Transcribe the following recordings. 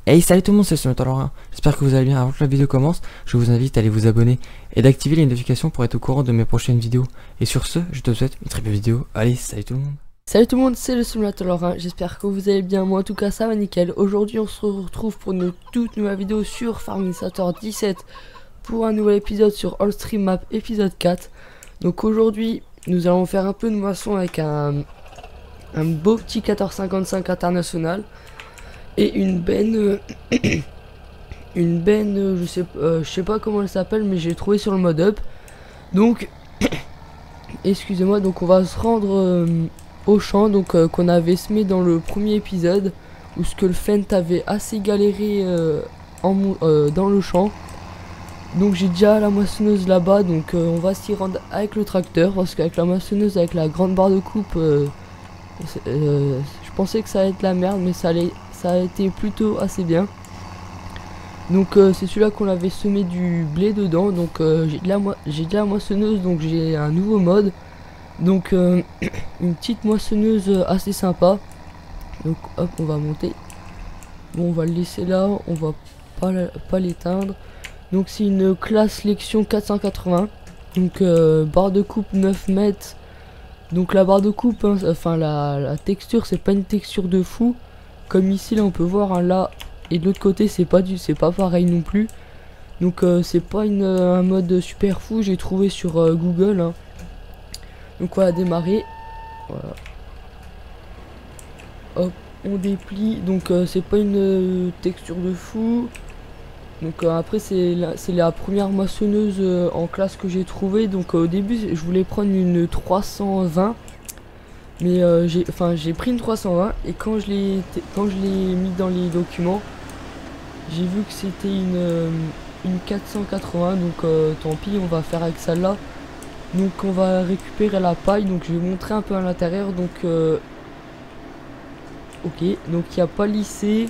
Hey, salut tout le monde, c'est Laurent. J'espère que vous allez bien. Avant que la vidéo commence, je vous invite à aller vous abonner et d'activer les notifications pour être au courant de mes prochaines vidéos. Et sur ce, je te souhaite une très belle vidéo. Allez, salut tout le monde. Salut tout le monde, c'est le Simulateur Laurent, j'espère que vous allez bien, moi en tout cas ça va nickel. Aujourd'hui on se retrouve pour une toute nouvelle vidéo sur Farming Simulator 17 pour un nouvel épisode sur All Stream Map épisode 4. Donc aujourd'hui nous allons faire un peu de moisson avec un beau petit 1455 international et une benne, je sais pas comment elle s'appelle mais j'ai trouvé sur le mode up. Donc excusez-moi, donc on va se rendre au champ donc qu'on avait semé dans le premier épisode où ce que le Fent avait assez galéré dans le champ. Donc j'ai déjà la moissonneuse là-bas, donc on va s'y rendre avec le tracteur parce qu'avec la moissonneuse, avec la grande barre de coupe, je pensais que ça allait être la merde, mais ça a été plutôt assez bien. Donc c'est celui-là qu'on avait semé du blé dedans, donc j'ai de la moissonneuse, donc j'ai un nouveau mode. Donc une petite moissonneuse assez sympa. Donc hop, on va monter. Bon, on va le laisser là, on va pas l'éteindre. Donc c'est une classe Lexion 480. Donc barre de coupe 9 mètres. Donc la barre de coupe, hein, enfin la texture, c'est pas une texture de fou. Comme ici là on peut voir, hein, là et de l'autre côté c'est pas pareil non plus. Donc c'est pas un mode super fou, j'ai trouvé sur Google, hein. Donc on va démarrer. Voilà. Hop, on déplie. Donc c'est pas une texture de fou. Donc après c'est la première moissonneuse en classe que j'ai trouvé. Donc au début je voulais prendre une 320. Mais j'ai pris une 320 et quand je l'ai mis dans les documents, j'ai vu que c'était une 480. Donc tant pis, on va faire avec celle-là. Donc on va récupérer la paille, donc je vais montrer un peu à l'intérieur. Donc ok, donc il n'y a pas lissé,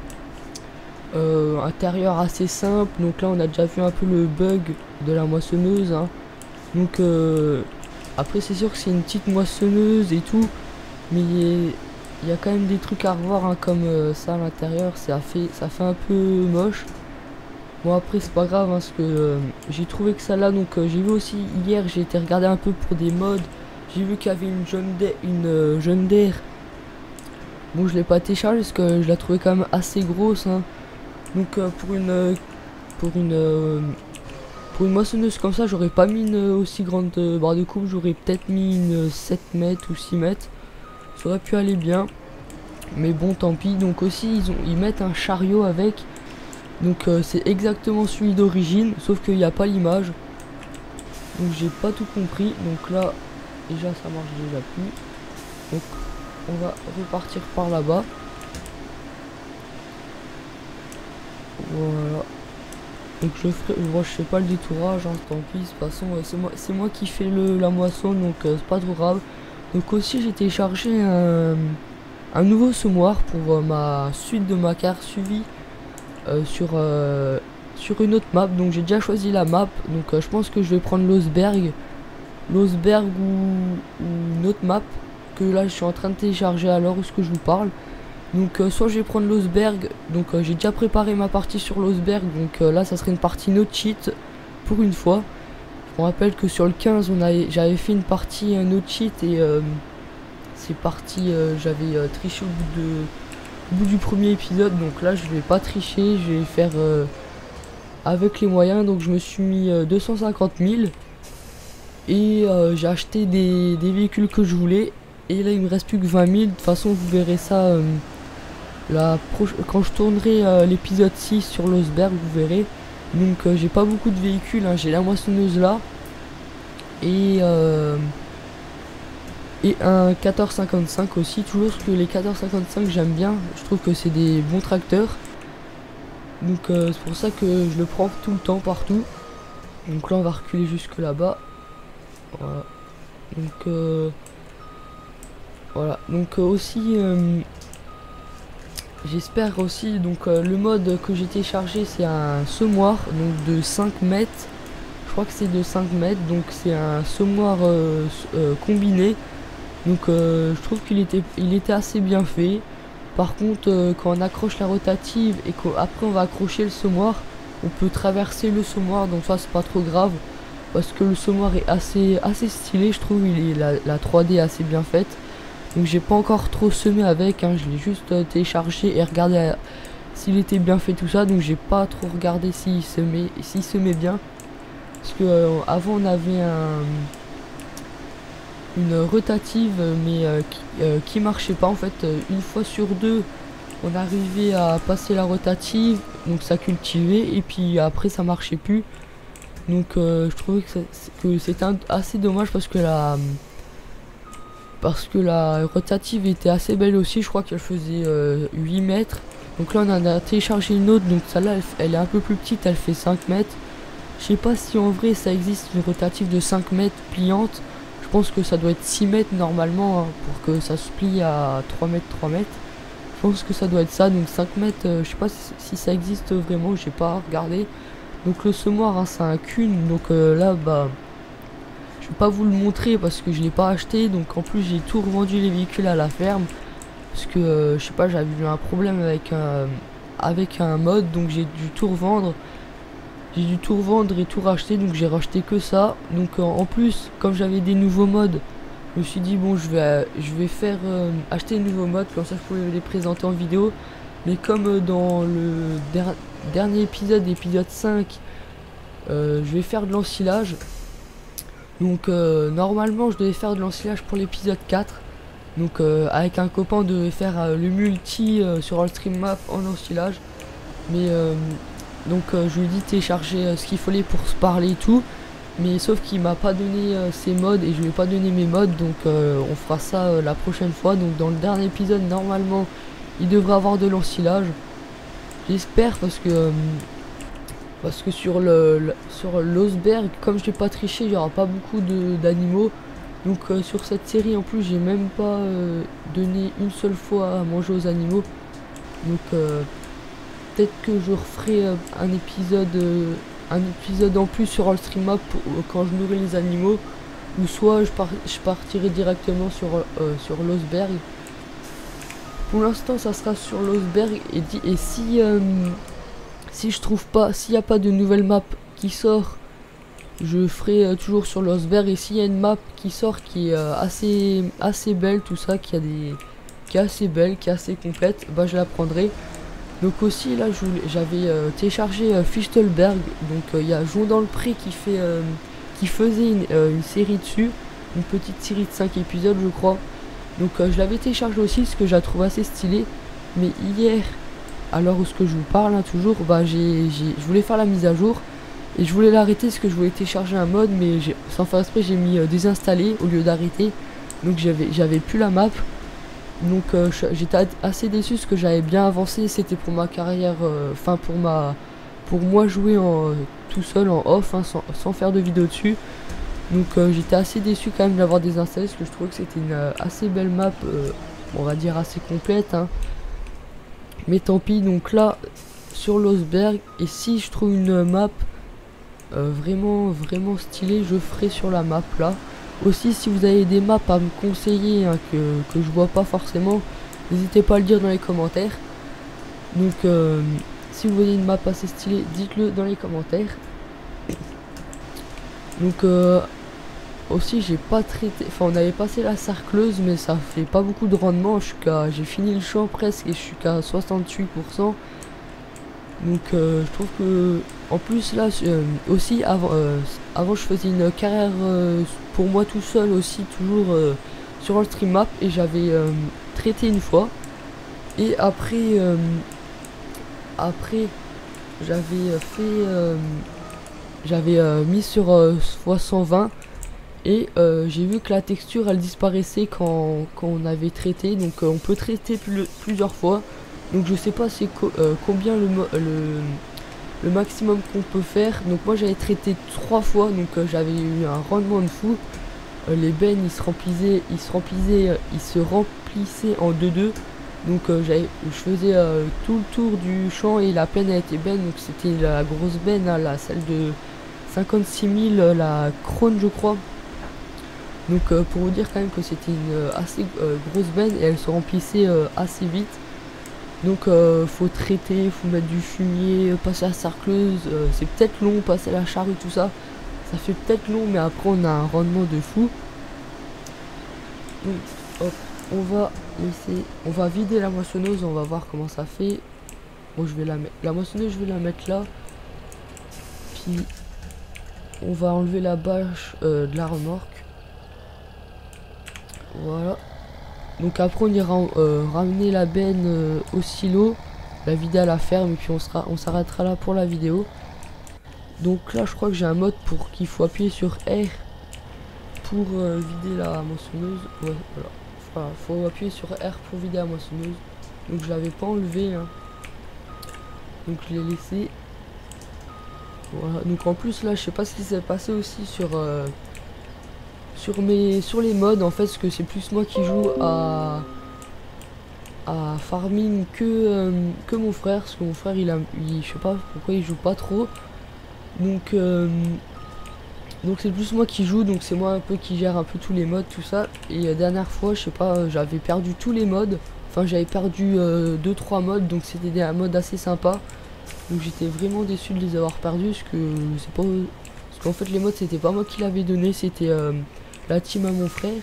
intérieur assez simple. Donc là on a déjà vu un peu le bug de la moissonneuse, hein. Donc après c'est sûr que c'est une petite moissonneuse et tout, mais il y a quand même des trucs à revoir, hein, comme ça à l'intérieur, ça fait un peu moche. Bon après c'est pas grave, hein, parce que j'ai trouvé que ça là. Donc j'ai vu aussi hier, j'ai été regarder un peu pour des mods. J'ai vu qu'il y avait une John Deere. Bon je l'ai pas téléchargé parce que je la trouvais quand même assez grosse, hein. Donc pour une moissonneuse comme ça, j'aurais pas mis une aussi grande barre de coupe. J'aurais peut-être mis une 7 mètres ou 6 mètres. Ça aurait pu aller bien. Mais bon tant pis. Donc aussi ils mettent un chariot avec. Donc c'est exactement celui d'origine, sauf qu'il n'y a pas l'image. Donc j'ai pas tout compris. Donc là, déjà ça marche déjà plus. Donc on va repartir par là-bas. Voilà. Donc je fais pas le détourage, hein, tant pis. De toute façon c'est moi qui fais la moisson, donc c'est pas trop grave. Donc aussi j'ai téléchargé un nouveau semoir pour ma suite de ma carte suivie. Sur une autre map. Donc j'ai déjà choisi la map, donc je pense que je vais prendre l'Osberg ou une autre map que là je suis en train de télécharger à l'heure où je vous parle. Donc soit je vais prendre l'Osberg, donc j'ai déjà préparé ma partie sur l'Osberg, donc là ça serait une partie no cheat pour une fois. Je me rappelle que sur le 15 j'avais fait une partie no cheat et c'est parti, j'avais triché au bout du premier épisode. Donc là je vais pas tricher, je vais faire avec les moyens. Donc je me suis mis 250 000 et j'ai acheté des véhicules que je voulais, et là il me reste plus que 20 000. De toute façon vous verrez ça quand je tournerai l'épisode 6 sur l'Osberg, vous verrez. Donc j'ai pas beaucoup de véhicules, hein. J'ai la moissonneuse là et un 1455 aussi, toujours parce que les 1455 j'aime bien, je trouve que c'est des bons tracteurs. Donc c'est pour ça que je le prends tout le temps partout. Donc là on va reculer jusque là-bas. Voilà. Donc voilà. Donc aussi j'espère aussi, donc le mode que j'ai téléchargé c'est un semoir donc de 5 mètres. Je crois que c'est de 5 mètres, donc c'est un semoir combiné. Donc je trouve qu'il était assez bien fait. Par contre quand on accroche la rotative et qu'après on va accrocher le semoir, on peut traverser le semoir, donc ça c'est pas trop grave parce que le semoir est assez stylé, je trouve. La 3D est assez bien faite. Donc j'ai pas encore trop semé avec, hein, je l'ai juste téléchargé et regardé s'il était bien fait tout ça. Donc j'ai pas trop regardé s'il semait bien, parce que avant on avait une rotative mais qui marchait pas en fait. Une fois sur deux on arrivait à passer la rotative, donc ça cultivait, et puis après ça marchait plus. Donc je trouvais que c'était assez dommage parce que la rotative était assez belle aussi. Je crois qu'elle faisait 8 mètres. Donc là on en a téléchargé une autre, donc celle-là elle est un peu plus petite, elle fait 5 mètres. Je sais pas si en vrai ça existe une rotative de 5 mètres pliante. Je pense que ça doit être 6 mètres normalement, hein, pour que ça se plie à 3 mètres 3 mètres. Je pense que ça doit être ça, donc 5 mètres, je sais pas si ça existe vraiment, j'ai pas regardé. Donc le semoir, hein, c'est un Kuhn, donc là bah je vais pas vous le montrer parce que je l'ai pas acheté. Donc en plus j'ai tout revendu les véhicules à la ferme parce que je sais pas, j'avais eu un problème avec un mode, donc j'ai dû tout revendre. J'ai dû tout revendre et tout racheter, donc j'ai racheté que ça. Donc en plus, comme j'avais des nouveaux modes, je me suis dit bon, je vais faire acheter de nouveaux modes, comme ça je pouvais les présenter en vidéo. Mais comme dans le dernier épisode 5, je vais faire de l'ensilage. Donc normalement je devais faire de l'ensilage pour l'épisode 4. Donc avec un copain on devait faire le multi sur Allstream Map en ensilage. Mais donc je lui ai dit télécharger ce qu'il fallait pour se parler et tout. Mais sauf qu'il m'a pas donné ses mods et je lui ai pas donné mes mods. Donc on fera ça la prochaine fois. Donc dans le dernier épisode normalement il devrait avoir de l'ensilage. J'espère parce que sur l'Osberg, comme je n'ai pas triché, il n'y aura pas beaucoup d'animaux. Donc sur cette série en plus j'ai même pas donné une seule fois à manger aux animaux. Donc peut-être que je referai un épisode en plus sur Allstream Map quand je nourris les animaux. Ou soit je partirai directement sur l'Osberg. Pour l'instant ça sera sur l'Osberg et si je trouve pas, s'il n'y a pas de nouvelle map qui sort, je ferai toujours sur l'Osberg. Et s'il y a une map qui sort qui est assez belle, tout ça, qui est assez belle, qui est assez complète, bah je la prendrai. Donc aussi là j'avais téléchargé Fichtelberg. Donc il y a Jon dans le Pré qui faisait une série dessus, une petite série de 5 épisodes je crois. Donc je l'avais téléchargé aussi parce que je la trouve assez stylée. Mais hier, à l'heure où je vous parle, hein, toujours, bah je voulais faire la mise à jour et je voulais l'arrêter parce que je voulais télécharger un mode, mais sans faire exprès j'ai mis désinstaller au lieu d'arrêter. Donc j'avais plus la map. Donc j'étais assez déçu parce que j'avais bien avancé. C'était pour ma carrière, enfin pour moi jouer tout seul en off, hein, sans faire de vidéo dessus. Donc j'étais assez déçu quand même d'avoir désinstallé parce que je trouvais que c'était une assez belle map, on va dire assez complète, hein. Mais tant pis. Donc là sur l'Osberg, et si je trouve une map vraiment stylée, je ferai sur la map là. Aussi si vous avez des maps à me conseiller, hein, que je vois pas forcément, n'hésitez pas à le dire dans les commentaires. Donc si vous voyez une map assez stylée, dites-le dans les commentaires. Donc aussi j'ai pas traité, enfin on avait passé la sarcleuse mais ça fait pas beaucoup de rendement. J'ai fini le champ presque et je suis qu'à 68%. Donc je trouve que en plus là aussi avant je faisais une carrière pour moi tout seul aussi, toujours sur Allstream Map, et j'avais traité une fois. Et après j'avais mis sur x120 et j'ai vu que la texture elle disparaissait quand on avait traité. Donc on peut traiter plusieurs fois. Donc je sais pas c'est combien le maximum qu'on peut faire. Donc moi j'avais traité 3 fois, donc j'avais eu un rendement de fou. Les bennes ils se remplissaient en 2-2. Donc je faisais tout le tour du champ et la plaine a été benne. Donc c'était la grosse benne, hein, celle de 56 000, la Krone je crois. Donc pour vous dire quand même que c'était une assez grosse benne et elle se remplissait assez vite. Donc faut traiter, faut mettre du fumier, passer la sarcleuse, c'est peut-être long, passer la charrue, tout ça. Ça fait peut-être long, mais après on a un rendement de fou. Donc hop, on va vider la moissonneuse, on va voir comment ça fait. Bon, je vais la mettre, la moissonneuse, je vais la mettre là. Puis on va enlever la bâche de la remorque. Voilà. Donc après on ira ramener la benne au silo, la vider à la ferme et puis on s'arrêtera là pour la vidéo. Donc là je crois que j'ai un mode pour qu'il faut appuyer sur R pour vider la moissonneuse. Ouais, voilà. Faut appuyer sur R pour vider la moissonneuse. Donc je l'avais pas enlevé, hein. Donc je l'ai laissé. Voilà. Donc en plus là je sais pas ce qui s'est passé aussi sur les modes en fait, parce que c'est plus moi qui joue à farming que mon frère, parce que mon frère il je sais pas pourquoi il joue pas trop, donc c'est plus moi qui joue, donc c'est moi un peu qui gère un peu tous les modes, tout ça. Et la dernière fois je sais pas, j'avais perdu tous les modes, enfin j'avais perdu 2-3 modes, donc c'était un mode assez sympa, donc j'étais vraiment déçu de les avoir perdus, parce qu'en fait les modes c'était pas moi qui l'avais donné, c'était la team à mon frère.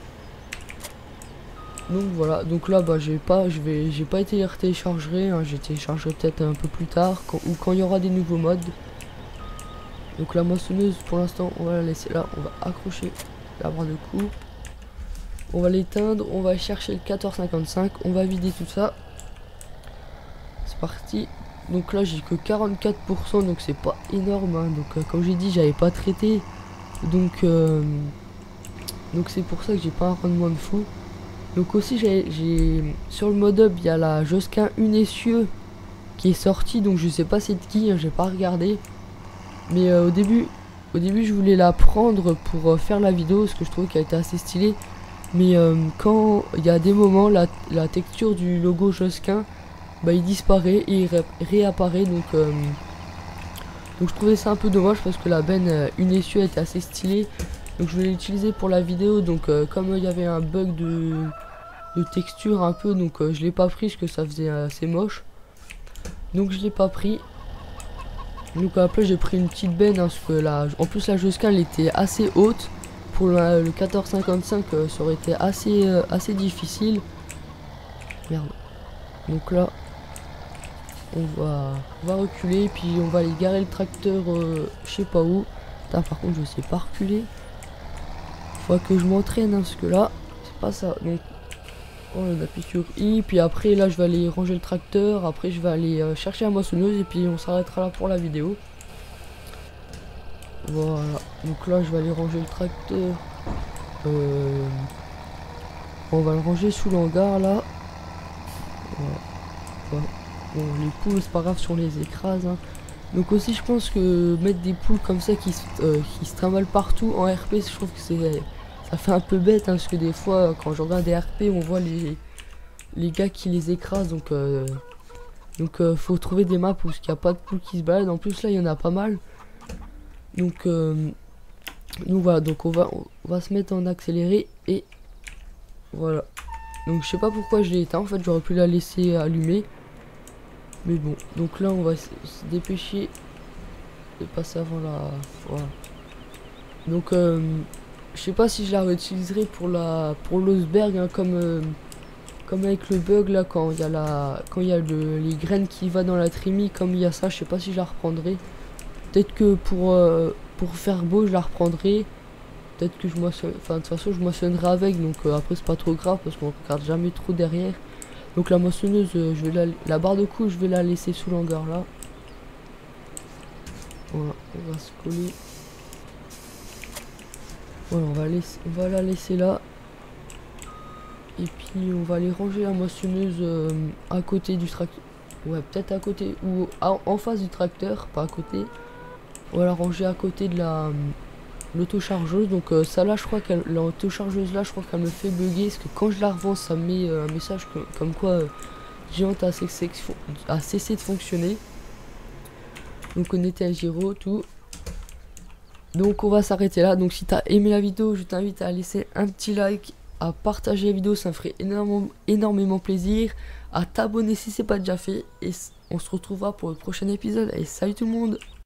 Donc voilà, donc là bah j'ai pas été les retélécharger, hein, j'ai téléchargerai peut-être un peu plus tard ou quand il y aura des nouveaux modes. Donc la moissonneuse pour l'instant on va la laisser là, on va accrocher la barre de coupe, on va l'éteindre, on va chercher le 1455, on va vider tout ça. C'est parti. Donc là j'ai que 44%, donc c'est pas énorme, hein. Donc comme j'ai dit j'avais pas traité, donc c'est pour ça que j'ai pas un rendement de fou. Donc aussi j'ai sur le mode up il y a la Josquin une essieu qui est sortie, donc je sais pas c'est de qui, hein, j'ai pas regardé. Mais au début je voulais la prendre pour faire la vidéo parce que je trouvais qu'elle était assez stylée. Mais quand il y a des moments la texture du logo Josquin bah il disparaît et il réapparaît, donc je trouvais ça un peu dommage parce que la benne une essieu était assez stylée. Donc je voulais l'utiliser pour la vidéo, donc comme il y avait un bug de texture un peu, donc je l'ai pas pris parce que ça faisait assez moche, donc je l'ai pas pris. Donc après j'ai pris une petite benne, hein, parce que en plus la Josquin elle était assez haute pour le 1455, ça aurait été assez difficile. Merde. Donc là on va reculer et puis on va aller garer le tracteur je sais pas où. Putain, par contre je sais pas reculer, faut que je m'entraîne, hein, parce que là c'est pas ça. Donc on appuie sur I, puis après là je vais aller ranger le tracteur, après je vais aller chercher la moissonneuse et puis on s'arrêtera là pour la vidéo. Voilà, donc là je vais aller ranger le tracteur, on va le ranger sous l'hangar là. Voilà. Bon, les poules c'est pas grave si on les écrase, hein. Donc aussi je pense que mettre des poules comme ça qui se trimballent partout en RP, je trouve que ça fait un peu bête, hein, parce que des fois quand je regarde des RP on voit les gars qui les écrasent, donc faut trouver des maps où il n'y a pas de poules qui se baladent. En plus là il y en a pas mal, donc voilà, donc on va se mettre en accéléré et voilà. Donc je sais pas pourquoi je l'ai éteint, en fait j'aurais pu la laisser allumer, mais bon. Donc là on va se dépêcher de passer avant la... Voilà. Donc je sais pas si je la réutiliserai pour l'Osberg, hein, comme avec le bug là, quand il y a les graines qui va dans la trémie, comme il y a ça, je sais pas si je la reprendrai. Peut-être que pour faire beau je la reprendrai. Peut-être que je moissonne, enfin de toute façon je moissonnerai avec, donc après c'est pas trop grave parce qu'on regarde jamais trop derrière. Donc la moissonneuse, je vais la barre de coups je vais la laisser sous l'hangar là. Voilà, on va se coller. Voilà, on va la laisser là. Et puis on va aller ranger la moissonneuse à côté du tracteur. Ouais, peut-être à côté ou en face du tracteur, pas à côté. On va la ranger à côté de l'autochargeuse. Donc ça là je crois que l'autochargeuse là je crois qu'elle me fait bugger, parce que quand je la revends ça me met un message comme quoi Géante a cessé de fonctionner. Donc on était à Giro tout. Donc on va s'arrêter là. Donc si t'as aimé la vidéo je t'invite à laisser un petit like à partager la vidéo, ça me ferait énormément plaisir, à t'abonner si c'est pas déjà fait, et on se retrouvera pour le prochain épisode. Et salut tout le monde!